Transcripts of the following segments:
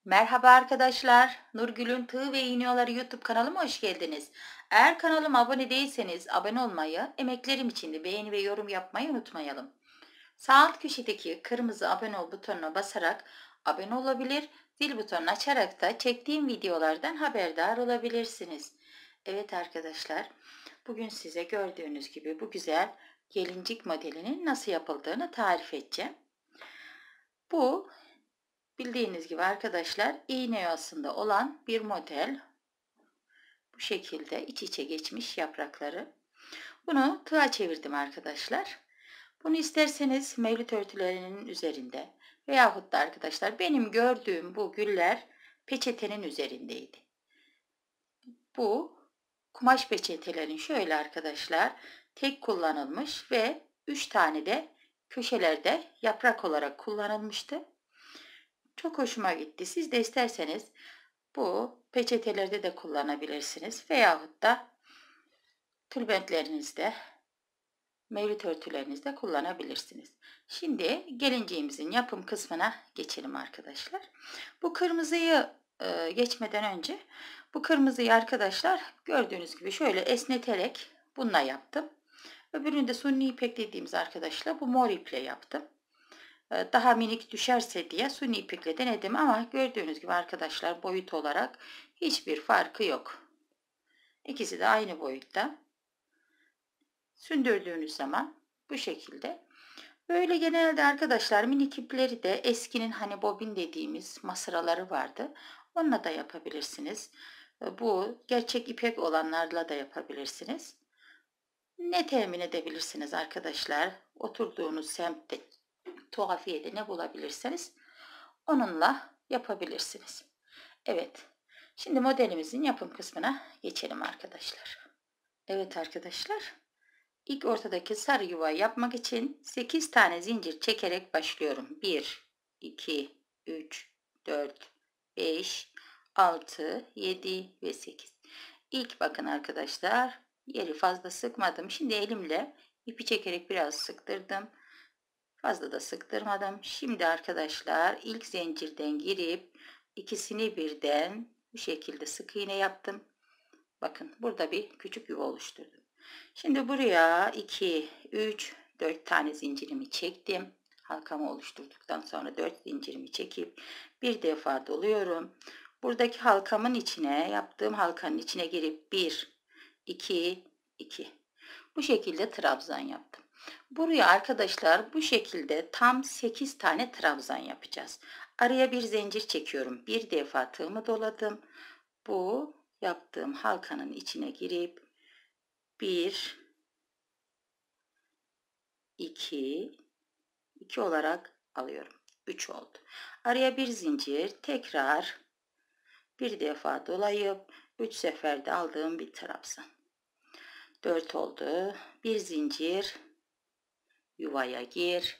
Merhaba arkadaşlar. Nurgül'ün Tığ ve İğniyorları YouTube kanalıma hoş geldiniz. Eğer kanalıma abone değilseniz abone olmayı, emeklerim için de beğeni ve yorum yapmayı unutmayalım. Sağ alt köşedeki kırmızı abone ol butonuna basarak abone olabilir, zil butonunu açarak da çektiğim videolardan haberdar olabilirsiniz. Evet arkadaşlar, bugün size gördüğünüz gibi bu güzel gelincik modelinin nasıl yapıldığını tarif edeceğim. Bu bildiğiniz gibi arkadaşlar iğne yuvasında olan bir model. Bu şekilde iç içe geçmiş yaprakları. Bunu tığa çevirdim arkadaşlar. Bunu isterseniz mevlüt örtülerinin üzerinde veyahut da arkadaşlar benim gördüğüm bu güller peçetenin üzerindeydi. Bu kumaş peçetelerin şöyle arkadaşlar tek kullanılmış ve 3 tane de köşelerde yaprak olarak kullanılmıştı. Çok hoşuma gitti. Siz de isterseniz bu peçetelerde de kullanabilirsiniz. Veyahut da tülbentlerinizde, mevlüt örtülerinizde kullanabilirsiniz. Şimdi gelinciğimizin yapım kısmına geçelim arkadaşlar. Bu kırmızıyı geçmeden önce bu kırmızıyı arkadaşlar gördüğünüz gibi şöyle esneterek bununla yaptım. Öbürünü de suni ipek dediğimiz arkadaşlar bu mor iple yaptım. Daha minik düşerse diye suni ipekle denedim ama gördüğünüz gibi arkadaşlar boyut olarak hiçbir farkı yok. İkisi de aynı boyutta. Sündürdüğünüz zaman bu şekilde. Böyle genelde arkadaşlar minik ipleri de eskinin hani bobin dediğimiz masaraları vardı. Onunla da yapabilirsiniz. Bu gerçek ipek olanlarla da yapabilirsiniz. Ne temin edebilirsiniz arkadaşlar? Oturduğunuz semtte, tuhafiyede ne bulabilirseniz onunla yapabilirsiniz. Evet. Şimdi modelimizin yapım kısmına geçelim arkadaşlar. Evet arkadaşlar. İlk ortadaki sarı yuvayı yapmak için 8 tane zincir çekerek başlıyorum. 1, 2, 3, 4, 5, 6, 7 ve 8. İlk bakın arkadaşlar yeri fazla sıkmadım. Şimdi elimle ipi çekerek biraz sıktırdım. Fazla da sıktırmadım. Şimdi arkadaşlar ilk zincirden girip ikisini birden bu şekilde sık iğne yaptım. Bakın burada bir küçük yuva oluşturdum. Şimdi buraya 2, 3, 4 tane zincirimi çektim. Halkamı oluşturduktan sonra 4 zincirimi çekip bir defa doluyorum. Buradaki halkamın içine, yaptığım halkanın içine girip 1, 2, 2. Bu şekilde trabzan yaptım. Buraya arkadaşlar bu şekilde tam 8 tane trabzan yapacağız. Araya bir zincir çekiyorum. Bir defa tığımı doladım. Bu yaptığım halkanın içine girip 1, 2, 2 olarak alıyorum. 3 oldu. Araya bir zincir tekrar bir defa dolayıp 3 seferde aldığım bir trabzan. 4 oldu. Bir zincir yuvaya gir.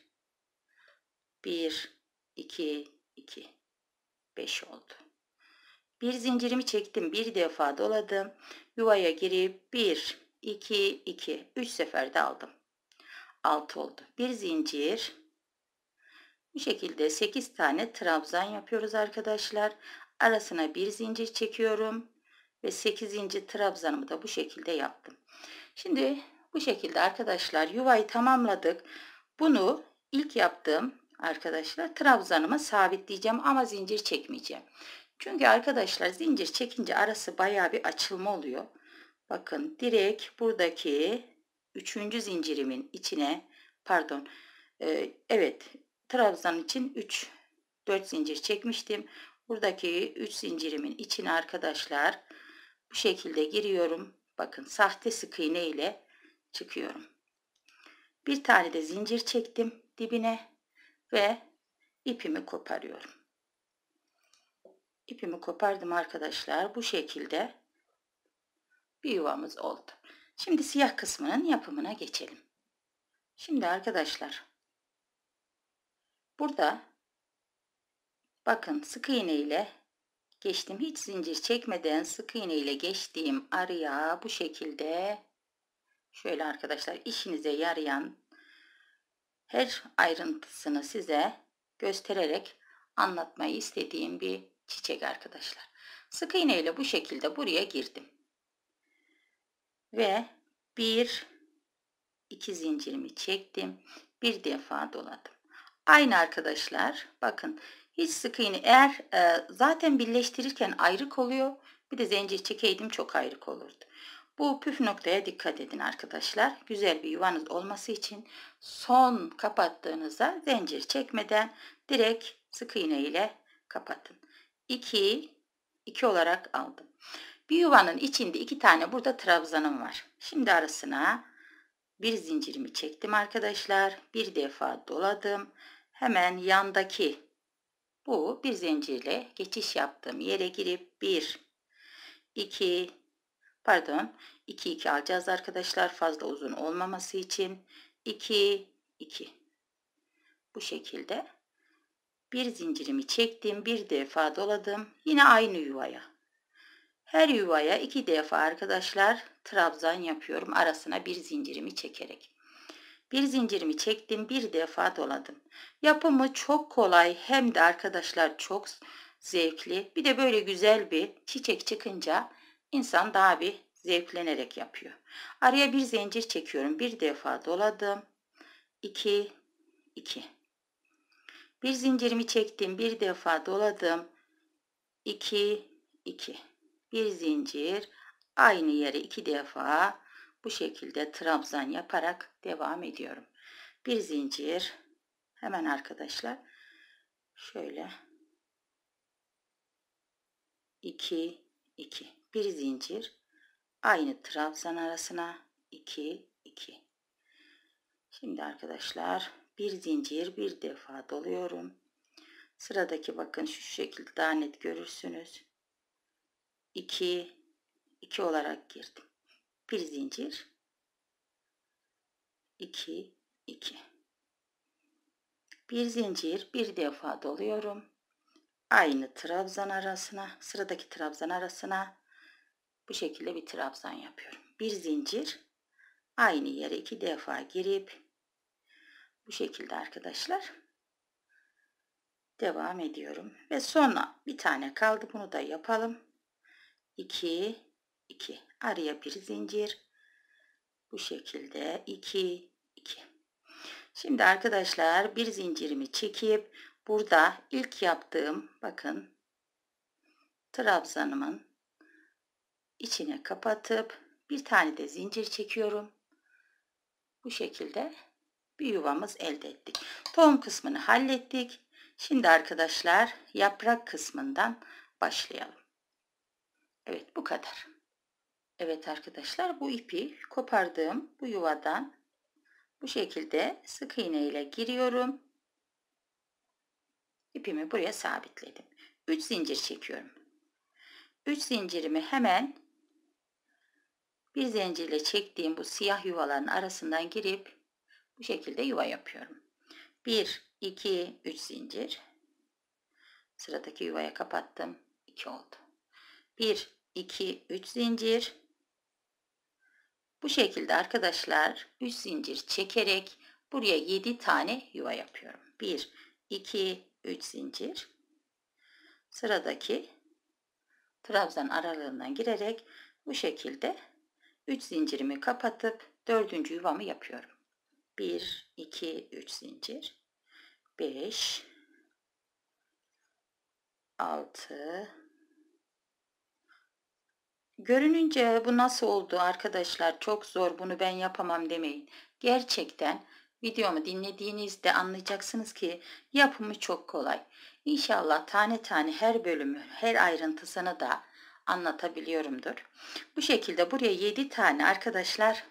1, 2, 2. 5 oldu. Bir zincirimi çektim. Bir defa doladım. Yuvaya girip 1, 2, 2. 3 seferde aldım. 6 oldu. Bir zincir. Bu şekilde 8 tane trabzan yapıyoruz arkadaşlar. Arasına bir zincir çekiyorum. Ve 8. trabzanımı da bu şekilde yaptım. Şimdi bu şekilde arkadaşlar yuvayı tamamladık. Bunu ilk yaptığım arkadaşlar trabzanıma sabitleyeceğim ama zincir çekmeyeceğim. Çünkü arkadaşlar zincir çekince arası bayağı bir açılma oluyor. Bakın direkt buradaki 3. zincirimin içine pardon evet trabzan için 4 zincir çekmiştim. Buradaki 3 zincirimin içine arkadaşlar bu şekilde giriyorum. Bakın sahte sık iğne ile çıkıyorum. Bir tane de zincir çektim dibine ve ipimi koparıyorum. İpimi kopardım arkadaşlar. Bu şekilde bir yuvamız oldu. Şimdi siyah kısmının yapımına geçelim. Şimdi arkadaşlar burada bakın sık iğne ile geçtim. Hiç zincir çekmeden sık iğne ile geçtiğim araya bu şekilde şöyle arkadaşlar işinize yarayan her ayrıntısını size göstererek anlatmayı istediğim bir çiçek arkadaşlar. Sık iğne ile bu şekilde buraya girdim. Ve 1 2 zincirimi çektim. Bir defa doladım. Aynı arkadaşlar, bakın hiç sık iğne, eğer zaten birleştirirken ayrık oluyor. Bir de zincir çekeydim çok ayrık olurdu. Bu püf noktaya dikkat edin arkadaşlar. Güzel bir yuvanız olması için son kapattığınızda zincir çekmeden direkt sık iğne ile kapatın. 2 olarak aldım. Bir yuvanın içinde 2 tane burada trabzanım var. Şimdi arasına bir zincirimi çektim arkadaşlar. Bir defa doladım. Hemen yandaki bu bir zincirle geçiş yaptığım yere girip 1 2 pardon 2 alacağız arkadaşlar, fazla uzun olmaması için. 2 bu şekilde bir zincirimi çektim, bir defa doladım. Yine aynı yuvaya. Her yuvaya 2 defa arkadaşlar trabzan yapıyorum, arasına bir zincirimi çekerek. Bir zincirimi çektim, bir defa doladım. Yapımı çok kolay, hem de arkadaşlar çok zevkli. Bir de böyle güzel bir çiçek çıkınca insan daha bir zevklenerek yapıyor. Araya bir zincir çekiyorum, bir defa doladım. 2 bir zincirimi çektim, bir defa doladım. 2 bir zincir, aynı yere 2 defa bu şekilde trabzan yaparak devam ediyorum. Bir zincir, hemen arkadaşlar şöyle 2 bir zincir, aynı trabzan arasına 2 Şimdi arkadaşlar bir zincir, bir defa doluyorum. Sıradaki bakın şu şekilde daha net görürsünüz. 2 olarak girdim. Bir zincir, 2 bir zincir, bir defa doluyorum. Aynı trabzan arasına, sıradaki trabzan arasına bu şekilde bir trabzan yapıyorum. Bir zincir, aynı yere 2 defa girip bu şekilde arkadaşlar devam ediyorum. Ve sonra bir tane kaldı, bunu da yapalım. 2 araya bir zincir, bu şekilde 2 Şimdi arkadaşlar bir zincirimi çekip burada ilk yaptığım bakın trabzanımın içine kapatıp bir tane de zincir çekiyorum. Bu şekilde bir yuvamız elde ettik. Tohum kısmını hallettik. Şimdi arkadaşlar yaprak kısmından başlayalım. Evet, bu kadar. Evet arkadaşlar, bu ipi kopardığım bu yuvadan bu şekilde sık iğne ile giriyorum. İpimi buraya sabitledim. 3 zincir çekiyorum. 3 zincirimi hemen bir zincirle çektiğim bu siyah yuvaların arasından girip bu şekilde yuva yapıyorum. 1 2 3 zincir. Sıradaki yuvaya kapattım. 2 oldu. 1 2 3 zincir. Bu şekilde arkadaşlar 3 zincir çekerek buraya 7 tane yuva yapıyorum. 1 2 3 zincir. Sıradaki trabzan aralığından girerek bu şekilde 3 zincirimi kapatıp 4. yuvamı yapıyorum. 1 2 3 zincir. 5 6 Görününce bu nasıl oldu arkadaşlar, çok zor, bunu ben yapamam demeyin. Gerçekten videomu dinlediğinizde anlayacaksınız ki yapımı çok kolay. İnşallah tane tane her bölümü, her ayrıntısını da anlatabiliyorumdur. Bu şekilde buraya 7 tane arkadaşlar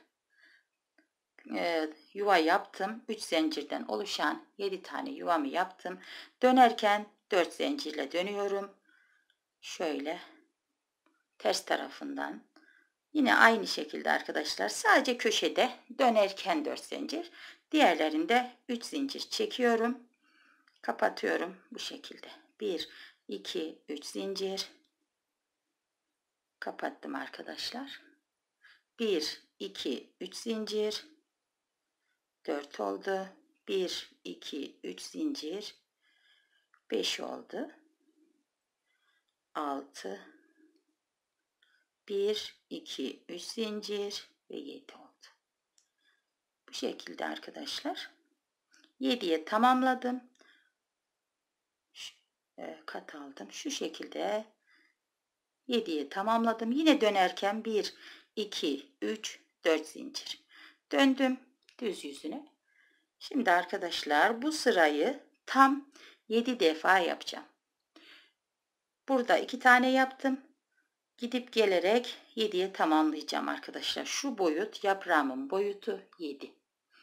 yuva yaptım. 3 zincirden oluşan 7 tane yuvamı yaptım. Dönerken 4 zincirle dönüyorum. Şöyle ters tarafından. Yine aynı şekilde arkadaşlar, sadece köşede dönerken 4 zincir. Diğerlerinde 3 zincir çekiyorum. Kapatıyorum bu şekilde. 1 2 3 zincir. Kapattım arkadaşlar. 1 2 3 zincir. 4 oldu. 1 2 3 zincir. 5 oldu. 6, 1, 2, 3 zincir ve 7 oldu. Bu şekilde arkadaşlar 7'ye tamamladım. Kat aldım. Şu şekilde 7'ye tamamladım. Yine dönerken 1, 2, 3, 4 zincir. Döndüm düz yüzüne. Şimdi arkadaşlar bu sırayı tam 7 defa yapacağım. Burada 2 tane yaptım. Gidip gelerek 7'ye tamamlayacağım arkadaşlar. Şu boyut yaprağımın boyutu 7.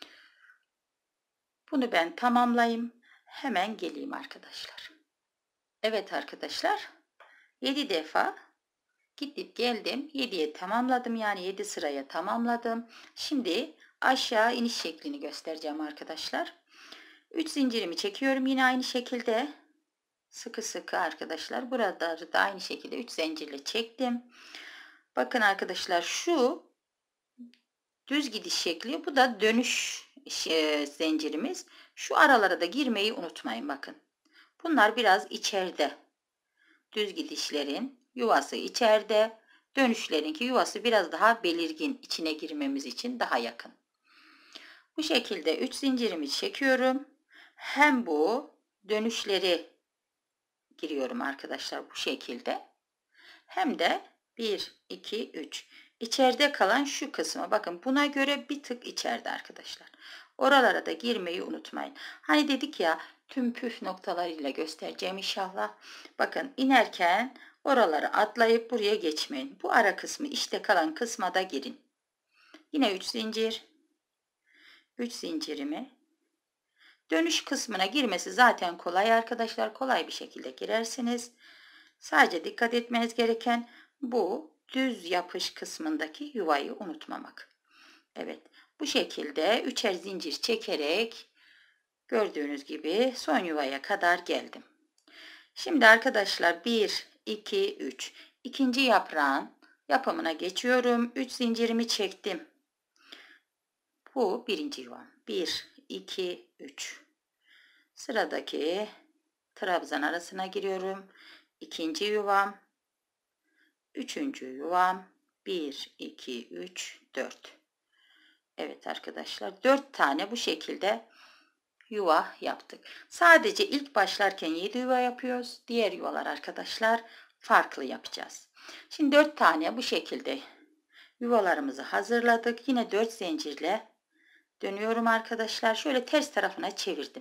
Bunu ben tamamlayayım. Hemen geleyim arkadaşlar. Evet arkadaşlar. 7 defa gidip geldim. 7'ye tamamladım. Yani 7 sıraya tamamladım. Şimdi aşağı iniş şeklini göstereceğim arkadaşlar. 3 zincirimi çekiyorum. Yine aynı şekilde sıkı sıkı arkadaşlar. Burada da aynı şekilde 3 zincirle çektim. Bakın arkadaşlar şu düz gidiş şekli. Bu da dönüş zincirimiz. Şu aralara da girmeyi unutmayın bakın. Bunlar biraz içeride. Düz gidişlerin yuvası içeride. Dönüşlerinki yuvası biraz daha belirgin. İçine girmemiz için daha yakın. Bu şekilde 3 zincirimi çekiyorum. Hem bu dönüşleri giriyorum arkadaşlar bu şekilde. Hem de 1, 2, 3. İçeride kalan şu kısmı bakın buna göre bir tık içeride arkadaşlar. Oralara da girmeyi unutmayın. Hani dedik ya tüm püf noktalarıyla göstereceğim inşallah. Bakın inerken oraları atlayıp buraya geçmeyin. Bu ara kısmı işte kalan kısma da girin. Yine 3 zincir. 3 zincirimi. Dönüş kısmına girmesi zaten kolay arkadaşlar. Kolay bir şekilde girersiniz. Sadece dikkat etmeniz gereken bu düz yapış kısmındaki yuvayı unutmamak. Evet, bu şekilde üçer zincir çekerek gördüğünüz gibi son yuvaya kadar geldim. Şimdi arkadaşlar 1, 2, 3. İkinci yaprağın yapımına geçiyorum. 3 zincirimi çektim. Bu birinci yuvam. 1, 2, 3. Sıradaki trabzan arasına giriyorum. İkinci yuvam. Üçüncü yuvam. 1, 2, 3, 4. Evet arkadaşlar 4 tane bu şekilde yuva yaptık. Sadece ilk başlarken 7 yuva yapıyoruz. Diğer yuvalar arkadaşlar farklı yapacağız. Şimdi 4 tane bu şekilde yuvalarımızı hazırladık. Yine 4 zincirle dönüyorum arkadaşlar. Şöyle ters tarafına çevirdim.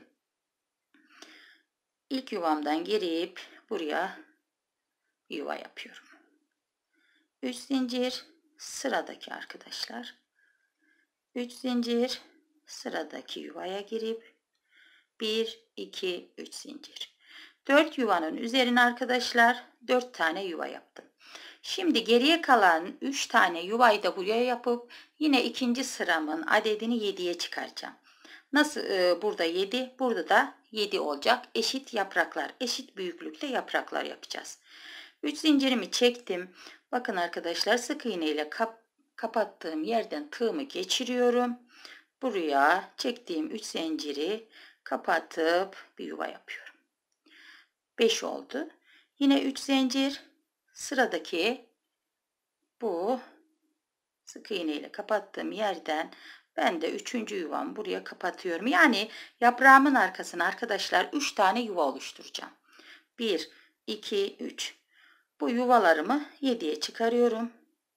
İlk yuvamdan girip buraya yuva yapıyorum. 3 zincir sıradaki arkadaşlar. 3 zincir sıradaki yuvaya girip 1, 2, 3 zincir. 4 yuvanın üzerine arkadaşlar 4 tane yuva yaptım. Şimdi geriye kalan 3 tane yuvayı da buraya yapıp yine ikinci sıramın adedini 7'ye çıkaracağım. Nasıl burada 7, burada da 7 olacak. Eşit yapraklar, eşit büyüklükte yapraklar yapacağız. 3 zincirimi çektim. Bakın arkadaşlar sık iğne ile kapattığım yerden tığımı geçiriyorum. Buraya çektiğim 3 zinciri kapatıp bir yuva yapıyorum. 5 oldu. Yine 3 zincir sıradaki bu sık iğne ile kapattığım yerden ben de 3. yuvam buraya kapatıyorum. Yani yaprağımın arkasına arkadaşlar 3 tane yuva oluşturacağım. 1, 2, 3. Bu yuvalarımı 7'ye çıkarıyorum.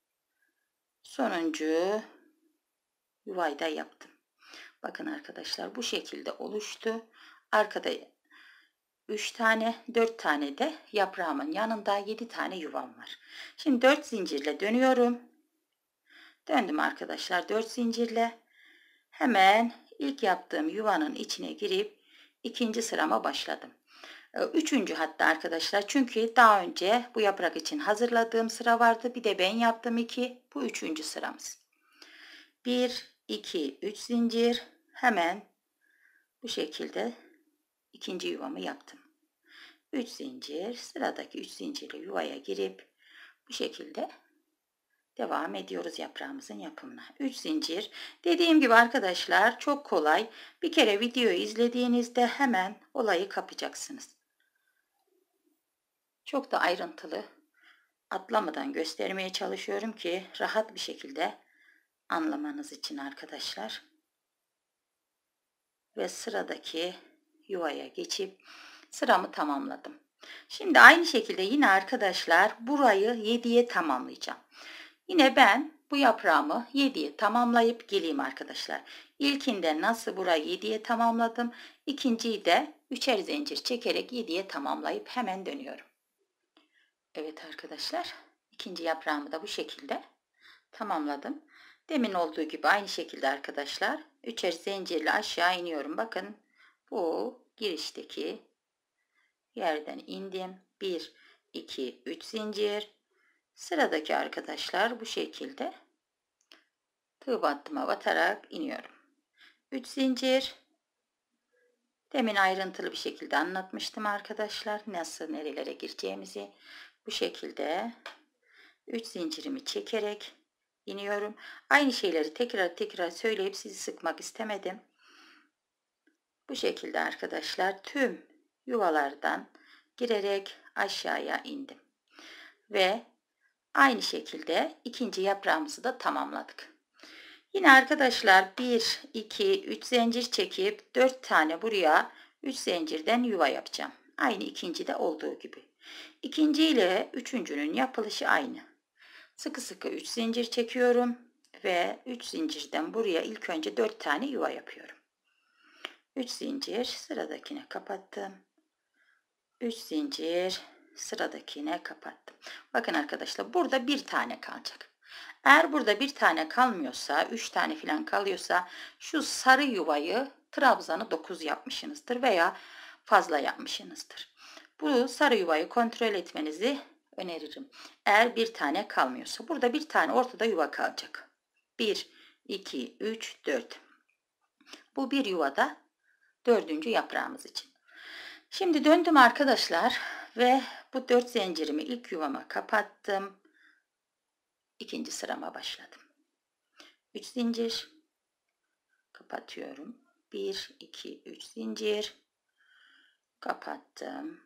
Sonuncu yuvayı da yaptım. Bakın arkadaşlar bu şekilde oluştu. Arkada 3 tane 4 tane de yaprağımın yanında 7 tane yuvam var. Şimdi 4 zincirle dönüyorum. Döndüm arkadaşlar 4 zincirle. Hemen ilk yaptığım yuvanın içine girip ikinci sırama başladım. Üçüncü hatta arkadaşlar çünkü daha önce bu yaprak için hazırladığım sıra vardı. Bir de ben yaptım 2. Bu üçüncü sıramız. 1, 2, 3 zincir. Hemen bu şekilde ikinci yuvamı yaptım. 3 zincir sıradaki 3 zincirli yuvaya girip bu şekilde devam ediyoruz yaprağımızın yapımına. 3 zincir. Dediğim gibi arkadaşlar çok kolay. Bir kere videoyu izlediğinizde hemen olayı kapacaksınız. Çok da ayrıntılı atlamadan göstermeye çalışıyorum ki rahat bir şekilde anlamanız için arkadaşlar. Ve sıradaki yuvaya geçip sıramı tamamladım. Şimdi aynı şekilde yine arkadaşlar burayı 7'ye tamamlayacağım. Yine ben bu yaprağımı 7'ye tamamlayıp geleyim arkadaşlar. İlkinde nasıl burayı 7'ye tamamladım. İkinciyi de 3'er zincir çekerek 7'ye tamamlayıp hemen dönüyorum. Evet arkadaşlar, ikinci yaprağımı da bu şekilde tamamladım. Demin olduğu gibi aynı şekilde arkadaşlar 3'er zincirle aşağı iniyorum. Bakın bu girişteki yerden indim. 1, 2, 3 zincir. Sıradaki arkadaşlar bu şekilde tığ battıma batarak iniyorum. 3 zincir. Demin ayrıntılı bir şekilde anlatmıştım arkadaşlar. Nasıl nerelere gireceğimizi. Bu şekilde 3 zincirimi çekerek iniyorum. Aynı şeyleri tekrar söyleyip sizi sıkmak istemedim. Bu şekilde arkadaşlar tüm yuvalardan girerek aşağıya indim. Ve aynı şekilde ikinci yaprağımızı da tamamladık. Yine arkadaşlar 1, 2, 3 zincir çekip 4 tane buraya 3 zincirden yuva yapacağım. Aynı ikincide olduğu gibi. İkinci ile üçüncünün yapılışı aynı. Sıkı sıkı 3 zincir çekiyorum ve 3 zincirden buraya ilk önce 4 tane yuva yapıyorum. 3 zincir sıradakine kapattım. 3 zincir sıradakine kapattım. Bakın arkadaşlar burada bir tane kalacak. Eğer burada bir tane kalmıyorsa, 3 tane falan kalıyorsa şu sarı yuvayı trabzanı 9 yapmışsınızdır veya fazla yapmışsınızdır. Bu sarı yuvayı kontrol etmenizi öneririm. Eğer bir tane kalmıyorsa burada bir tane ortada yuva kalacak. 1, 2, 3, 4. Bu bir yuvada dördüncü yaprağımız için. Şimdi döndüm arkadaşlar ve bu 4 zincirimi ilk yuvama kapattım. İkinci sırama başladım. 3 zincir kapatıyorum. 1, 2, 3 zincir kapattım.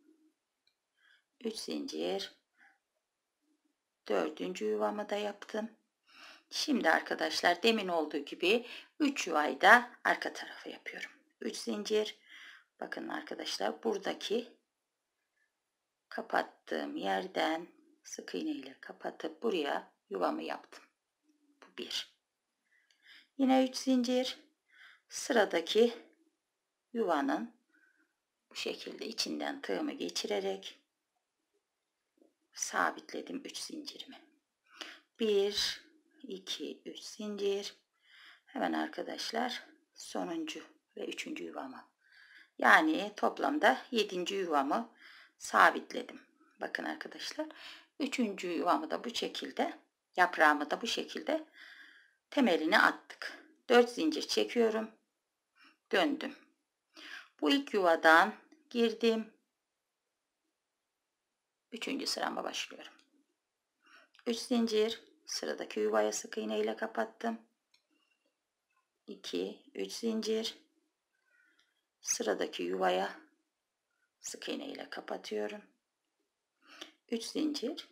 3 zincir. Dördüncü yuvamı da yaptım. Şimdi arkadaşlar demin olduğu gibi 3 yuvayı da arka tarafa yapıyorum. 3 zincir. Bakın arkadaşlar buradaki kapattığım yerden sık iğne ile kapatıp buraya yuvamı yaptım. Bu 1. Yine 3 zincir. Sıradaki yuvanın bu şekilde içinden tığımı geçirerek sabitledim 3 zincirimi. 1, 2, 3 zincir. Hemen arkadaşlar sonuncu ve üçüncü yuvamı. Yani toplamda 7. yuvamı sabitledim. Bakın arkadaşlar 3. yuvamı da bu şekilde, yaprağımı da bu şekilde temeline attık. 4 zincir çekiyorum. Döndüm. Bu ilk yuvadan girdim. 3. sırama başlıyorum. 3 zincir sıradaki yuvaya sık iğne ile kapattım. 2, 3 zincir sıradaki yuvaya sık iğne ile kapatıyorum. 3 zincir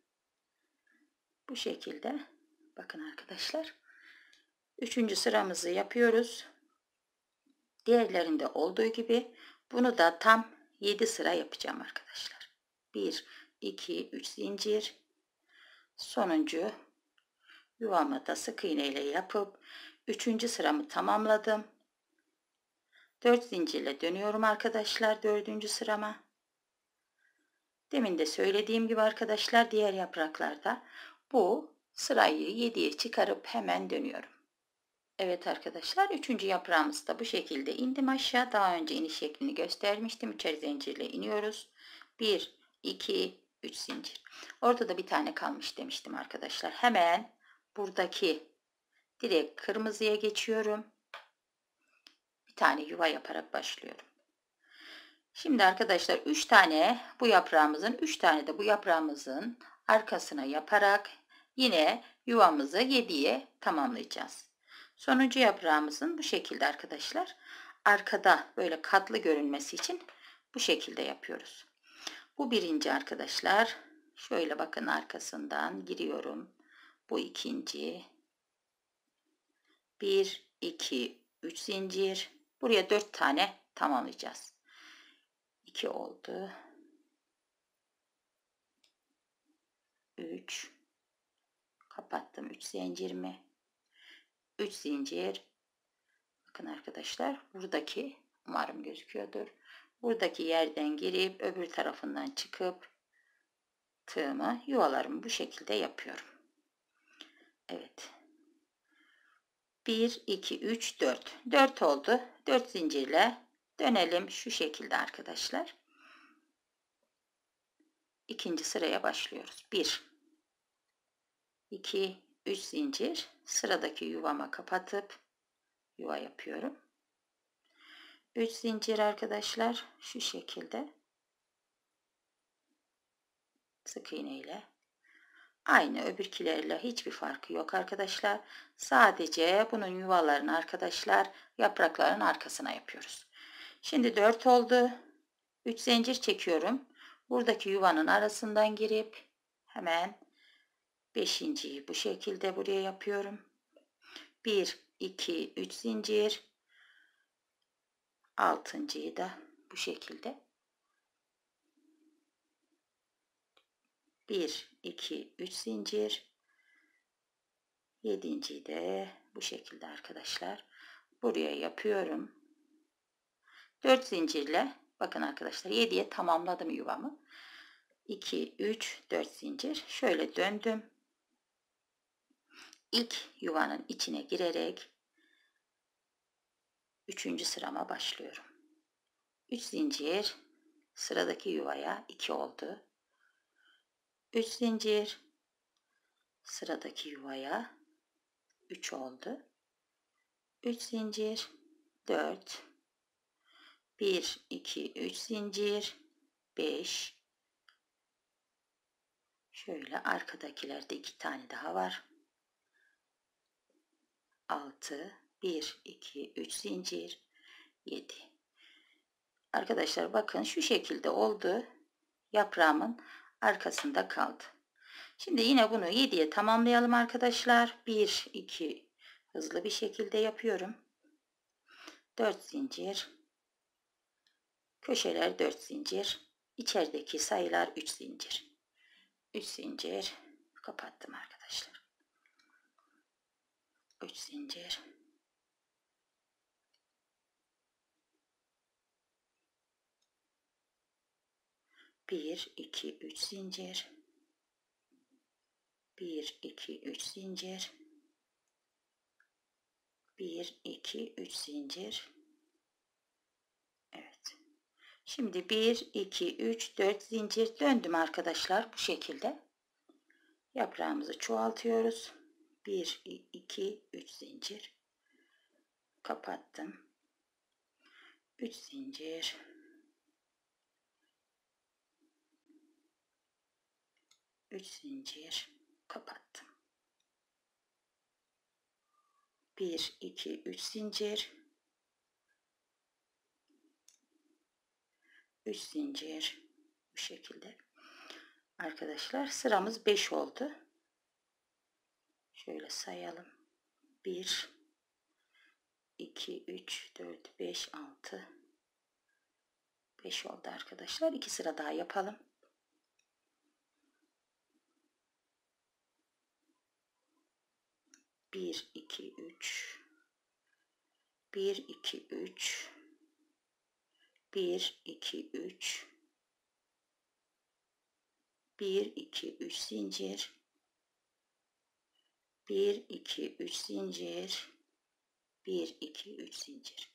bu şekilde. Bakın arkadaşlar 3. sıramızı yapıyoruz. Diğerlerinde olduğu gibi bunu da tam 7 sıra yapacağım arkadaşlar. 1, 2, 3 zincir. Sonuncu yuvamı da sık iğne ile yapıp 3. sıramı tamamladım. 4 zincirle dönüyorum arkadaşlar 4. sırama. Demin de söylediğim gibi arkadaşlar diğer yapraklarda bu sırayı 7'ye çıkarıp hemen dönüyorum. Evet arkadaşlar 3. yaprağımız da bu şekilde indim aşağı. Daha önce iniş şeklini göstermiştim. 3'er zincirle iniyoruz. 1, 2, 3 zincir. Orada da bir tane kalmış demiştim arkadaşlar. Hemen buradaki direkt kırmızıya geçiyorum. Bir tane yuva yaparak başlıyorum. Şimdi arkadaşlar 3 tane bu yaprağımızın 3 tane de bu yaprağımızın arkasına yaparak yine yuvamızı 7'ye tamamlayacağız. Sonuncu yaprağımızın bu şekilde arkadaşlar arkada böyle katlı görünmesi için bu şekilde yapıyoruz. Bu birinci arkadaşlar. Şöyle bakın, arkasından giriyorum. Bu ikinci. 1, 2, 3 zincir. Buraya 4 tane tamamlayacağız. 2 oldu. 3. Kapattım 3 zincirimi. 3 zincir. Bakın arkadaşlar, buradaki, umarım gözüküyordur. Buradaki yerden girip öbür tarafından çıkıp tığımı, yuvalarımı bu şekilde yapıyorum. Evet. 1, 2, 3, 4. 4 oldu. 4 zincirle dönelim şu şekilde arkadaşlar. İkinci sıraya başlıyoruz. 1, 2, 3 zincir. Sıradaki yuvama kapatıp yuva yapıyorum. 3 zincir arkadaşlar, şu şekilde sık iğne ile. Aynı öbürkilerle hiçbir farkı yok arkadaşlar. Sadece bunun yuvalarını arkadaşlar yaprakların arkasına yapıyoruz. Şimdi 4 oldu. 3 zincir çekiyorum. Buradaki yuvanın arasından girip hemen 5.'yi bu şekilde buraya yapıyorum. 1, 2, 3 zincir. 6.'yı da bu şekilde. 1, 2, 3 zincir. 7.'yi de bu şekilde arkadaşlar buraya yapıyorum. 4 zincirle bakın arkadaşlar 7'ye tamamladım yuvamı. 2, 3, 4 zincir. Şöyle döndüm. İlk yuvanın içine girerek 3. sırama başlıyorum. 3 zincir, sıradaki yuvaya 2 oldu. 3 zincir, sıradaki yuvaya 3 oldu. 3 zincir, 4, 1, 2, 3 zincir, 5. Şöyle arkadakilerde 2 tane daha var. 6, 1, 2, 3 zincir, 7. Arkadaşlar bakın şu şekilde oldu. Yaprağımın arkasında kaldı. Şimdi yine bunu 7'ye tamamlayalım arkadaşlar. 1, 2, hızlı bir şekilde yapıyorum. 4 zincir. Köşeler 4 zincir. İçerideki sayılar 3 zincir. 3 zincir. Kapattım arkadaşlar. 3 zincir. 1, 2, 3 zincir. 1, 2, 3 zincir. 1, 2, 3 zincir. Evet. Şimdi 1, 2, 3, 4 zincir döndüm arkadaşlar. Bu şekilde yaprağımızı çoğaltıyoruz. 1, 2, 3 zincir. Kapattım. 3 zincir. 3 zincir. Kapattım. 1, 2, 3 zincir. 3 zincir. Bu şekilde. Arkadaşlar sıramız 5 oldu. Şöyle sayalım. 1, 2, 3, 4, 5, 6. 5 oldu arkadaşlar. 2 sıra daha yapalım. 1, 2, 3. 1, 2, 3. 1, 2, 3. 1, 2, 3 zincir. 1, 2, 3 zincir. 1, 2, 3 zincir.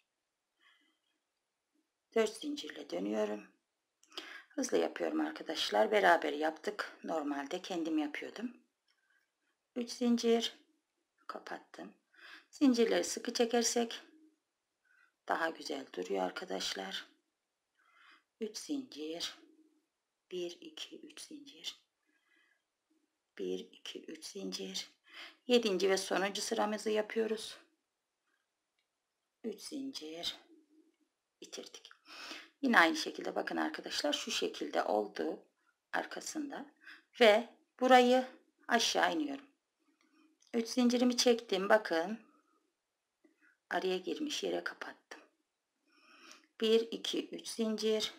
4 zincirle dönüyorum. Hızlı yapıyorum arkadaşlar. Beraber yaptık. Normalde kendim yapıyordum. 3 zincir. Kapattım. Zincirleri sıkı çekersek daha güzel duruyor arkadaşlar. 3 zincir. 1, 2, 3 zincir. 1, 2, 3 zincir. 7. ve sonuncu sıramızı yapıyoruz. 3 zincir. Bitirdik. Yine aynı şekilde bakın arkadaşlar, şu şekilde oldu arkasında ve burayı aşağı iniyorum. 3 zincirimi çektim, bakın araya girmiş yere kapattım. 1 2 3 zincir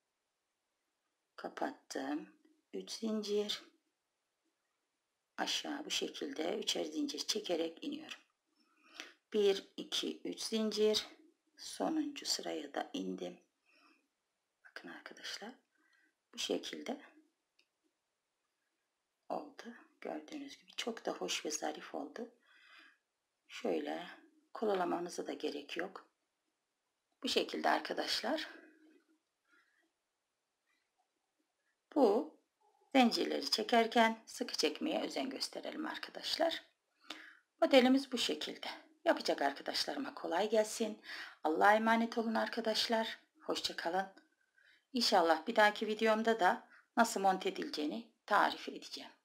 kapattım. 3 zincir aşağı bu şekilde üçer zincir çekerek iniyorum. 1 2 3 zincir, sonuncu sıraya da indim. Bakın arkadaşlar, bu şekilde oldu. Gördüğünüz gibi çok da hoş ve zarif oldu. Şöyle kolalamanıza da gerek yok. Bu şekilde arkadaşlar. Bu zincirleri çekerken sıkı çekmeye özen gösterelim arkadaşlar. Modelimiz bu şekilde. Yapacak arkadaşlarıma kolay gelsin. Allah'a emanet olun arkadaşlar. Hoşça kalın. İnşallah bir dahaki videomda da nasıl monte edileceğini tarif edeceğim.